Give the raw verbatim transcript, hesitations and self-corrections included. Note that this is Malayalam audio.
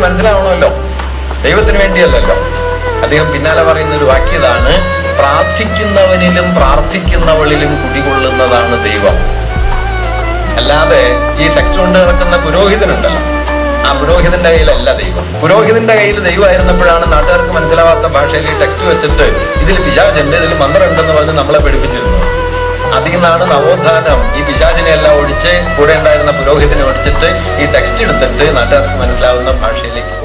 മനസ്സിലാവണമല്ലോ, ദൈവത്തിന് വേണ്ടിയല്ലല്ലോ. അദ്ദേഹം പിന്നാലെ പറയുന്ന ഒരു വാക്യതാണ്, പ്രാർത്ഥിക്കുന്നവനിലും പ്രാർത്ഥിക്കുന്നവളിലും കുടികൊള്ളുന്നതാണ് ദൈവം. അല്ലാതെ ഈ ടെക്സ്റ്റ് കൊണ്ട് നടക്കുന്ന പുരോഹിതനുണ്ടല്ലോ, ആ പുരോഹിതന്റെ കയ്യിലല്ല ദൈവം. പുരോഹിതന്റെ കയ്യിൽ ദൈവമായിരുന്നപ്പോഴാണ് നാട്ടുകാർക്ക് മനസ്സിലാവാത്ത ഭാഷയിൽ ഈ ടെക്സ്റ്റ് വെച്ചിട്ട് ഇതിൽ പിശാചുണ്ട്, ഇതിൽ മന്ത്രമുണ്ടെന്ന് പറഞ്ഞ് നമ്മളെ പഠിപ്പിച്ചിരുന്നത്. അതിൽ നിന്നാണ് നവോത്ഥാനം ഈ പിശാചിനെ എല്ലാം ഒടിച്ച് കൂടെ ഉണ്ടായിരുന്ന പുരോഹിതനെ ഒടിച്ചിട്ട് ഈ ടെക്സ്റ്റ് എടുത്തിട്ട് നാട്ടുകാർക്ക് മനസ്സിലാവുന്ന ഭാഷയിലേക്ക്